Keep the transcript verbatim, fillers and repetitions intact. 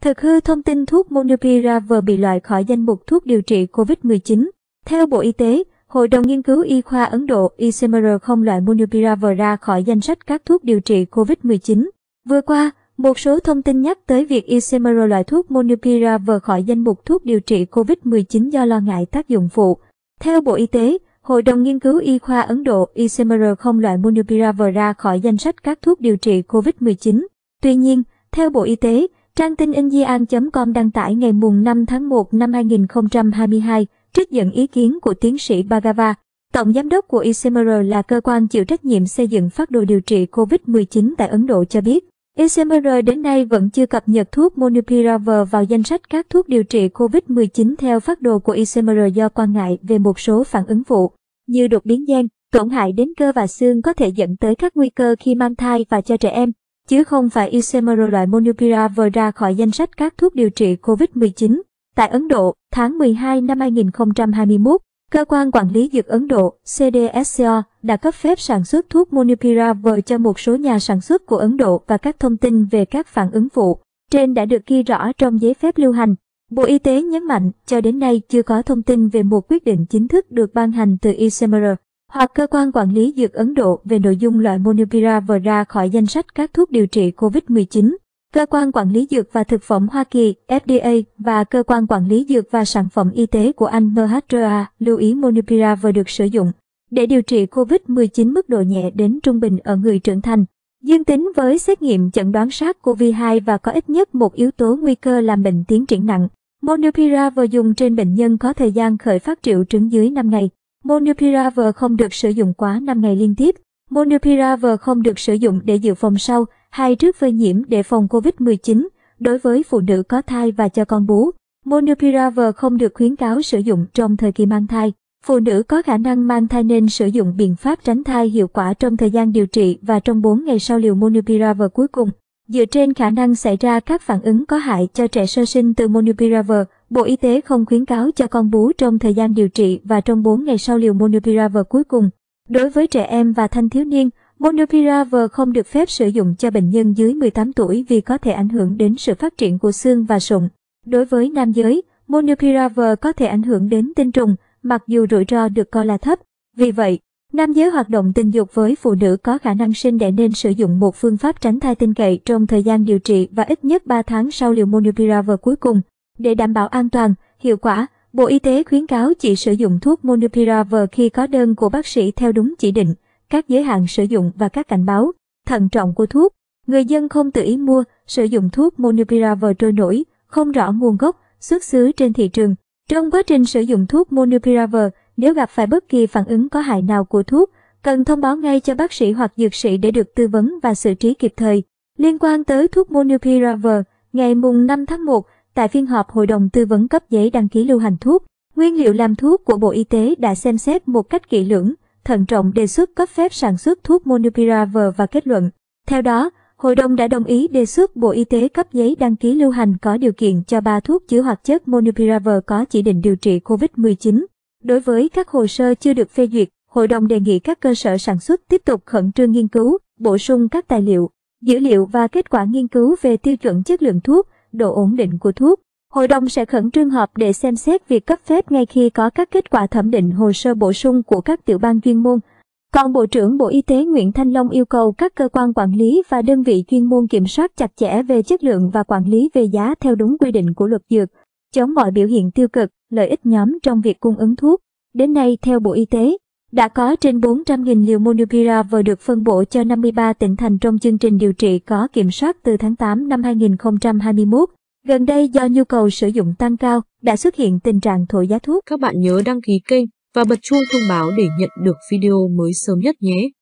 Thực hư thông tin thuốc Molnupiravir bị loại khỏi danh mục thuốc điều trị Covid mười chín. Theo Bộ Y tế, Hội đồng Nghiên cứu Y khoa Ấn Độ I C M R không loại Molnupiravir ra khỏi danh sách các thuốc điều trị Covid mười chín. Vừa qua, một số thông tin nhắc tới việc I C M R loại thuốc Molnupiravir khỏi danh mục thuốc điều trị Covid mười chín do lo ngại tác dụng phụ. Theo Bộ Y tế, Hội đồng Nghiên cứu Y khoa Ấn Độ I C M R không loại Molnupiravir ra khỏi danh sách các thuốc điều trị Covid mười chín. Tuy nhiên, theo Bộ Y tế, trang tin Indian chấm com đăng tải ngày năm tháng một năm hai nghìn không trăm hai mươi hai, trích dẫn ý kiến của tiến sĩ Bhargava, Tổng giám đốc của I C M R là cơ quan chịu trách nhiệm xây dựng phác đồ điều trị Covid mười chín tại Ấn Độ cho biết, I C M R đến nay vẫn chưa cập nhật thuốc Molnupiravir vào danh sách các thuốc điều trị Covid mười chín theo phác đồ của I C M R do quan ngại về một số phản ứng phụ, như đột biến gen, tổn hại đến cơ và xương có thể dẫn tới các nguy cơ khi mang thai và cho trẻ em, chứ không phải I C M R loại Molnupiravir ra khỏi danh sách các thuốc điều trị Covid mười chín. Tại Ấn Độ, tháng mười hai năm hai nghìn không trăm hai mươi mốt, Cơ quan Quản lý Dược Ấn Độ C D S C O đã cấp phép sản xuất thuốc Molnupiravir cho một số nhà sản xuất của Ấn Độ và các thông tin về các phản ứng phụ trên đã được ghi rõ trong giấy phép lưu hành. Bộ Y tế nhấn mạnh, cho đến nay chưa có thông tin về một quyết định chính thức được ban hành từ I C M R hoặc Cơ quan Quản lý Dược Ấn Độ về nội dung loại Molnupiravir ra khỏi danh sách các thuốc điều trị Covid mười chín. Cơ quan Quản lý Dược và Thực phẩm Hoa Kỳ F D A và Cơ quan Quản lý Dược và Sản phẩm Y tế của Anh M H R A lưu ý Molnupiravir được sử dụng để điều trị Covid mười chín mức độ nhẹ đến trung bình ở người trưởng thành, dương tính với xét nghiệm chẩn đoán SARS-xê o vê hai và có ít nhất một yếu tố nguy cơ làm bệnh tiến triển nặng. Molnupiravir dùng trên bệnh nhân có thời gian khởi phát triệu chứng dưới năm ngày. Molnupiravir không được sử dụng quá năm ngày liên tiếp. Molnupiravir không được sử dụng để dự phòng sau hay trước phơi nhiễm để phòng Covid mười chín đối với phụ nữ có thai và cho con bú. Molnupiravir không được khuyến cáo sử dụng trong thời kỳ mang thai. Phụ nữ có khả năng mang thai nên sử dụng biện pháp tránh thai hiệu quả trong thời gian điều trị và trong bốn ngày sau liều Molnupiravir cuối cùng. Dựa trên khả năng xảy ra các phản ứng có hại cho trẻ sơ sinh từ Molnupiravir, Bộ Y tế không khuyến cáo cho con bú trong thời gian điều trị và trong bốn ngày sau liều Molnupiravir cuối cùng. Đối với trẻ em và thanh thiếu niên, Molnupiravir không được phép sử dụng cho bệnh nhân dưới mười tám tuổi vì có thể ảnh hưởng đến sự phát triển của xương và sụn. Đối với nam giới, Molnupiravir có thể ảnh hưởng đến tinh trùng, mặc dù rủi ro được coi là thấp. Vì vậy, nam giới hoạt động tình dục với phụ nữ có khả năng sinh đẻ nên sử dụng một phương pháp tránh thai tin cậy trong thời gian điều trị và ít nhất ba tháng sau liều Molnupiravir cuối cùng. Để đảm bảo an toàn, hiệu quả, Bộ Y tế khuyến cáo chỉ sử dụng thuốc Molnupiravir khi có đơn của bác sĩ theo đúng chỉ định, các giới hạn sử dụng và các cảnh báo thận trọng của thuốc. Người dân không tự ý mua, sử dụng thuốc Molnupiravir trôi nổi, không rõ nguồn gốc, xuất xứ trên thị trường. Trong quá trình sử dụng thuốc Molnupiravir, nếu gặp phải bất kỳ phản ứng có hại nào của thuốc, cần thông báo ngay cho bác sĩ hoặc dược sĩ để được tư vấn và xử trí kịp thời. Liên quan tới thuốc Molnupiravir, ngày năm tháng một, tại phiên họp Hội đồng Tư vấn cấp giấy đăng ký lưu hành thuốc, nguyên liệu làm thuốc của Bộ Y tế đã xem xét một cách kỹ lưỡng, thận trọng đề xuất cấp phép sản xuất thuốc Molnupiravir và kết luận. Theo đó, Hội đồng đã đồng ý đề xuất Bộ Y tế cấp giấy đăng ký lưu hành có điều kiện cho ba thuốc chứa hoạt chất Molnupiravir có chỉ định điều trị Covid mười chín. Đối với các hồ sơ chưa được phê duyệt, Hội đồng đề nghị các cơ sở sản xuất tiếp tục khẩn trương nghiên cứu, bổ sung các tài liệu, dữ liệu và kết quả nghiên cứu về tiêu chuẩn chất lượng thuốc, độ ổn định của thuốc. Hội đồng sẽ khẩn trương họp để xem xét việc cấp phép ngay khi có các kết quả thẩm định hồ sơ bổ sung của các tiểu ban chuyên môn. Còn Bộ trưởng Bộ Y tế Nguyễn Thanh Long yêu cầu các cơ quan quản lý và đơn vị chuyên môn kiểm soát chặt chẽ về chất lượng và quản lý về giá theo đúng quy định của luật dược, chống mọi biểu hiện tiêu cực, lợi ích nhóm trong việc cung ứng thuốc. Đến nay, theo Bộ Y tế, đã có trên bốn trăm nghìn liều Molnupiravir được phân bổ cho năm mươi ba tỉnh thành trong chương trình điều trị có kiểm soát từ tháng tám năm hai nghìn không trăm hai mươi mốt. Gần đây do nhu cầu sử dụng tăng cao, đã xuất hiện tình trạng thổi giá thuốc. Các bạn nhớ đăng ký kênh và bật chuông thông báo để nhận được video mới sớm nhất nhé.